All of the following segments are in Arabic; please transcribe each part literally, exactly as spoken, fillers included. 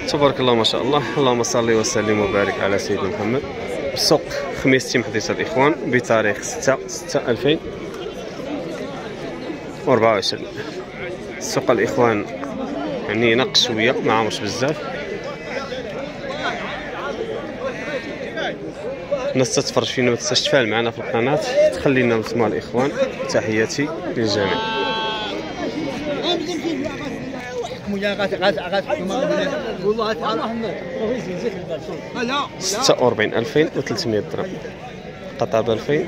تبارك الله ما شاء الله. اللهم صل وسلم وبارك على سيدنا محمد. السوق خميس محدث الاخوان بتاريخ ستة ستة ألفين وأربعة وعشرين. سوق الاخوان يعني نقص شويه ما عمرش بزاف. الناس تتفرج فينا وتستفعل معنا في القناه، تخلينا نسمع الاخوان. تحياتي للجميع. ستة وأربعين ألفين وثلاثمائة درهم. قطع ب ألفين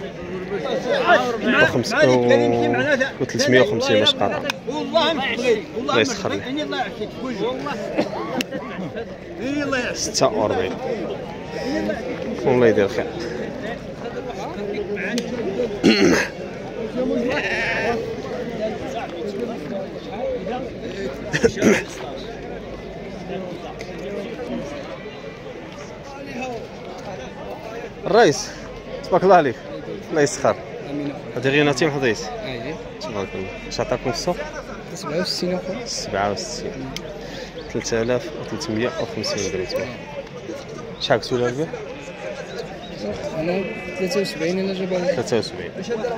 وثلاثمائة وخمسين باش قطع. الله يسخر ستة وأربعين. والله يدير خير. الرئيس تبارك الله عليك. الله يسخر. هذه غير نتيم حضيس. تبارك الله. اش عطاكم السوق؟ سبعة وستين اخويا. سبعة وستين. ثلاثة آلاف وثلاثمائة وخمسين درهم. شحال قلتوا لها البيع؟ انا ثلاثة وسبعين انا جابها. ثلاثة وسبعين.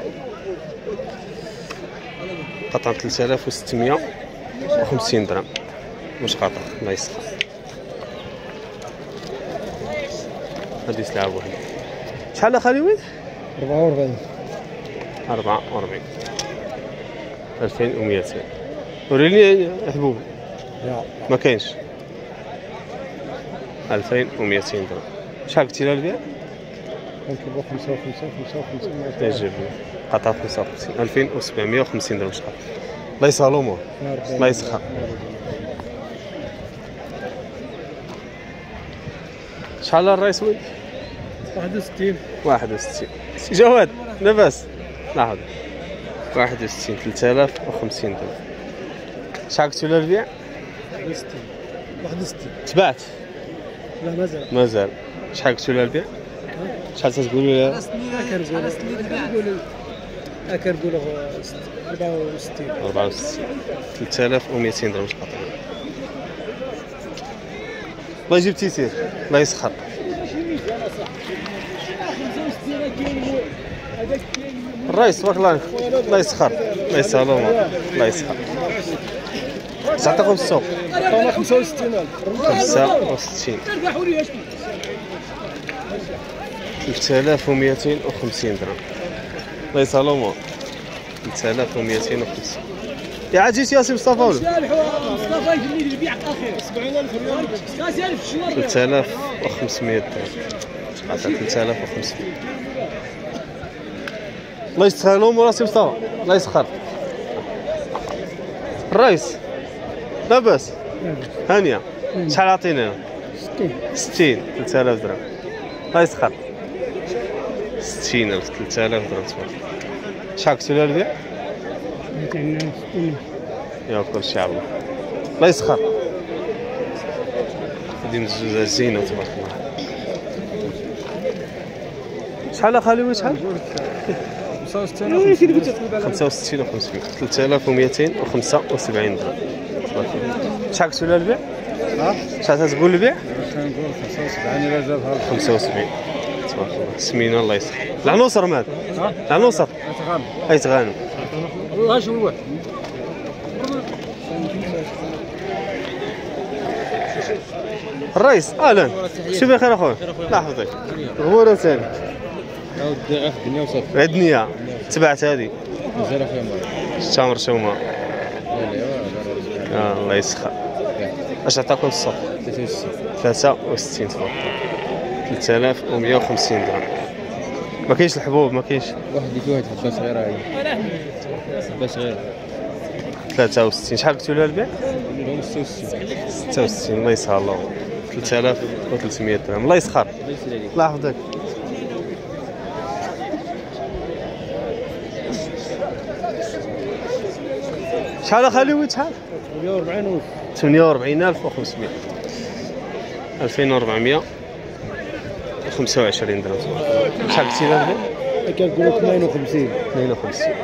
قطع ثلاثة آلاف وستمائة وخمسين درهم. واش قطع؟ الله يسخر. هادي سلعة بوحدها. شحال اخالي وين؟ أربعة وأربعين. أربعة وأربعين. ألفين ومئتين. وريني حبوب. لا ما كاينش. ألفين ومئتين درهم. شحال قلتي لها البيع؟ كنطلبوا خمسة وخمسين خمسة وخمسين. يجيب قطع خمسة وخمسين. ألفين وسبعمائة وخمسين درهم. شحال؟ الله يسهل الأمور. الله يسخر. شحال الرئيس وين؟ واحد وستين. واحد وستين. سي جواد لاباس؟ لاحظ. واحد وستين. ثلاثة آلاف وخمسين درهم. شحال قلتوا لها البيع؟ واحد وستين. واحد وستين. تبعت؟ لا مازال. مازال. شحال قلتوا لها البيع؟ شحال تقولوا لها؟ كنقولوا كنقولوا أربعة وستين. أربعة وستين. ثلاثة آلاف ومئتين درهم قطع. الله يجيب تيسير. الله يسخر. الرئيس تبارك الله. الله يسخر. الله يسهل الأمور. الله يسخر. تعطيكم السوق؟ عطاونا خمسة وستين ألف. خمسة وستين. ثلاثة آلاف ومئتين وخمسين درهم. الله يسهل الأمور. ثلاثة آلاف ومئتين وخمسين. يا عاد جيت يا سي مصطفى ولا؟ ثلاثة آلاف وخمسمائة درهم. قطع ثلاثة آلاف وخمسمائة. الله يسخر الأمور سي مصطفى. الله يسخر. الرئيس لاباس؟ هانية. شحال عطينا؟ ستين. ستين. ثلاثة آلاف درهم. الله يسخر. ستين ألف. ثلاثة آلاف درهم. شحال قلتوا لها البيع؟ مئتين وستين. يا كلشي على الله. الله يسخر. هادي من الزوزة زينة تبارك الله. شحال اخالي شحال؟ خمسة وستين وخمسمائة. خمسة وستين وخمسمائة. ثلاثة آلاف ومئتين وخمسة وسبعين درهم. تبارك الله. شحال قلتوا لها البيع؟ ها؟ شحال تقول البيع؟ كنقول خمسة وسبعين إلا جابها. خمسة وسبعين. تبارك الله. سمينا الله يسخر. العنوصر مال؟ ها؟ العنوصر؟ أتغانم. أي تغانم. والله شنو هو؟ الرئيس اهلا. شو بخير اخويا؟ الله يحفظك. غمورة ثاني. لا ودي غير الدنيا وصافي. غير الدنيا. تبعت هذه. مازال اخويا مبارك. التمر شومه. اه الله يسخر. اش عطاكم السوق؟ ثلاثة وستين. ثلاثة وستين تفضل. ثلاثة آلاف ومئة وخمسين درهم. ما كاينش الحبوب ما كاينش. واحد اللي فيه واحد حبه صغيره هي. حبه صغيره. ثلاثة وستين. شحال قلتوا لها البيع؟ ستة وستين. ستة وستين. الله يسهل الله. ثلاثة آلاف وثلاثمائة درهم. الله يسخر. الله يحفظك. شحال اخالي وين شحال؟ ثمانية وأربعين ألف. ثمانية وأربعين ألف وخمسمائة. ألفين وأربعمائة وخمسة وعشرين درهم. شحال قلتي لها البيع؟ كنقولوا اثنين وخمسين. اثنين وخمسين.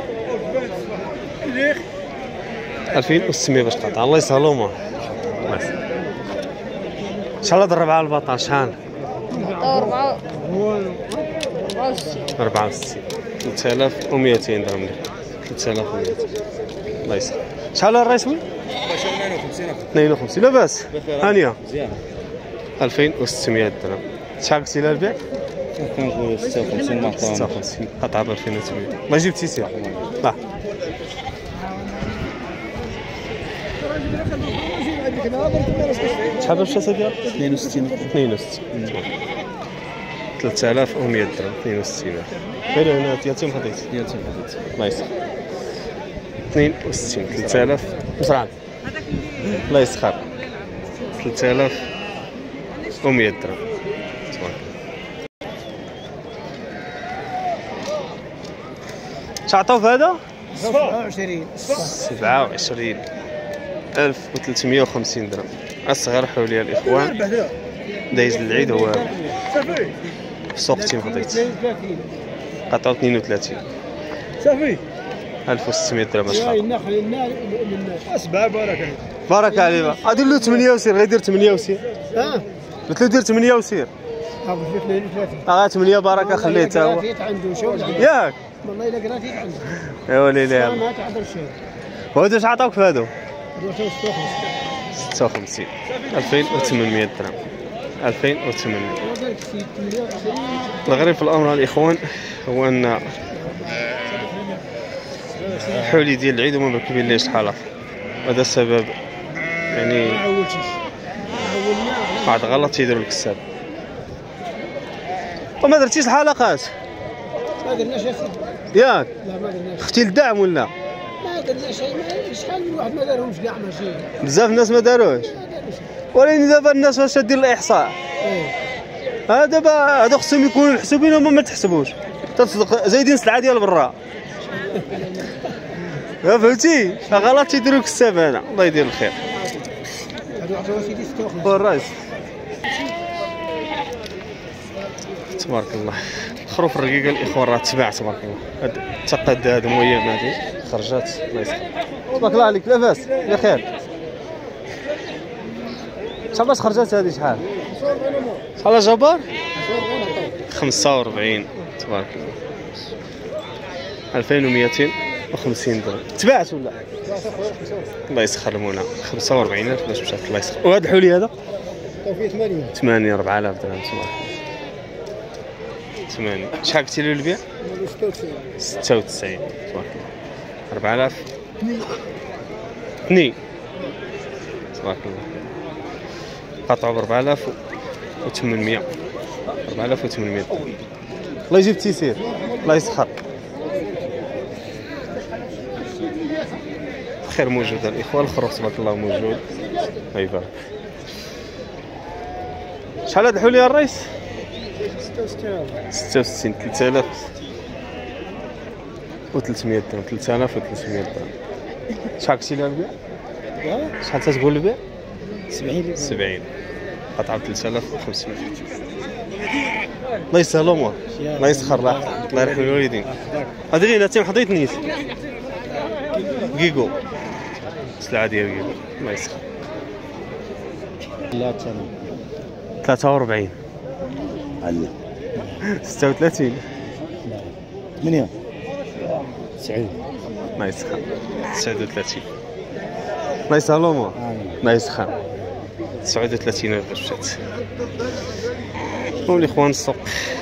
ألفين وستمائة باش تقطع. الله يسهل الامور. الله يسهل. شحال هاد الربعة البطاطا شحال؟ أربعة أربعة وستين. أربعة وستين. ثلاثة آلاف ومئتين درهم لك. ثلاثة آلاف ومئتين. الله يسلمك. شحال الريسوي؟ اثنين وخمسين. لاباس؟ هانية. مزيان. ألفين وستمية درهم. شحال قلتي لها البيع؟ كنقول ستة وخمسين ما ستة وخمسين. قطعة ب ألفين وثمانمية. ما جبتي سير. لا. شحال باش ديال؟ اثنين وستين. اثنين وستين. ثلاثة آلاف ومئة درهم. اثنين وستين. غير هنا يتيم خديت. يتيم خديت. الله يسلمك. اثنين وستين. ثلاثة آلاف بسرعة. الله يسخر. ثلاثة آلاف ومئة درهم. شعطوا في هذا؟ سبعة وعشرين. سبعة وعشرين ألف وثلاثمية وخمسين درهم. الصغير حولي الإخوان دايز العيد هو في سوق تيم خديت. قطعوا اثنين وثلاثين. صافي ألف وستمية درهم. ما شاء الله. النخل النار أسبع بارك الله. بارك عليك. غادير له ثمانية وسير. غيدير ثمانية وسير. اه قلت له دير ثمانية وسير. أبو في اثنين وثلاثين. اه ثمانية بركة خليه تا هو. عنده شو ياك والله إلا قراتيت عنده. يا وليلي. ما تعبر شيء. وهذا اش عطاوك في هذا؟ ستة ستة وخمسين. ألفين وثمانمية درهم. ألفين وثمانمية. الغريب في الامر الاخوان هو ان حولي ديال العيد وما مركبين ليش الحلقه. هذا السبب يعني بعد غلط تيديروا لك السبب. وما درتيش الحلقات؟ ما درناش يا سيدي. ياك لا ما درناش. اختي الدعم ولا؟ ما درنا شيء. شحال من واحد ما دارهمش كاع ماشي. بزاف الناس ما داروش. ولكن دابا الناس واش دير الاحصاء؟ ايه ها دابا هادو خصهم يكونوا محسوبين وما ما تحسبوش. تصدق زايدين السلعه ديال برا. فهمتي؟ غلط تيديروا لك السبب هذا. الله يدير الخير. هادو عطاو سيدي ستة وخمسين. الراس تبارك الله. خروف الرقيقه الاخوان راه تباع تبارك الله. هاد التقاد هاد المهم هادي خرجات. الله يسلمك. تبارك الله عليك. لاباس بخير. شحال باش خرجات هادي شحال؟ شحال جبار؟ خمسة وأربعين. تبارك الله. ألفين ومئتين وخمسين درهم. تباعت ولا؟ الله يسخر المولى. خمسة وأربعين ألف باش مشات. الله يسخر. وهذا الحولي هذا؟ فيه ثمانية. ثمانية. أربعة آلاف درهم. تبارك الله. ثمانية. شحال قلتي له البيع؟ ستة وتسعين. ستة وتسعين. تبارك الله. أربعة آلاف. اثنين. تبارك الله. قطعوا ب أربعة آلاف وثمانمية. أربعة آلاف وثمانمية. الله يجيب التيسير. الله يسخر. خير موجود الاخوان. الخروف تبارك الله موجود. الله يبارك. شحال هاد الحولي الرئيس؟ ستة وستين. ستة وستين. ثلاثة آلاف وثلاثمية درهم. ثلاثة آلاف وثلاثمية درهم. شحال قلتي لها البيع؟ شحال تتقول البيع؟ سبعين. سبعين. قطعة ب ثلاثة آلاف وخمسمية. الله يسهل الامور. الله يسخر راحتك. الله يرحم الوالدين. هادي غير تيم حضيت نيت كيكو. السلعة ديال كيكو. الله يسخر. لا تمام. ثلاثة وأربعين. على ستة وثلاثين. ثمانية. تسعين. الله يسخر. تسعة وثلاثين. الله يسهل الامور. الله يسخر. تسعة وثلاثين ألف باش مشات. المهم الاخوان السوق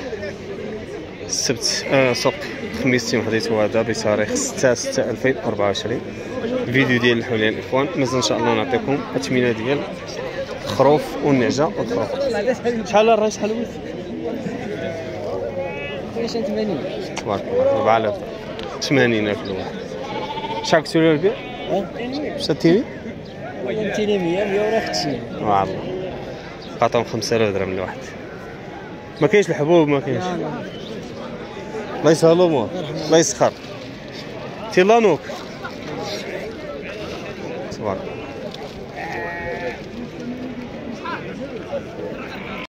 السبت آه سوق الخميس تيم حديث هذا بتاريخ ستة ستة ألفين وأربعة وعشرين. الفيديو ديال الحوليان الاخوان مازال ان شاء الله نعطيكم اثمنه ديال الخروف والنعجه والخروف. شحال الراي شحال ولد؟ ثمانين. تبارك الله. أربعة آلاف. ثمانين ألف الواحد. شحال قلتوا له البيع؟ شاتيني؟ مئتين مية مية ولا خمسين. والله قطعهم خمسة آلاف درهم لواحد. ما كاينش الحبوب ما كاينش. الله يسهل الامور. الله يسخر. تيلانوك تبارك الله.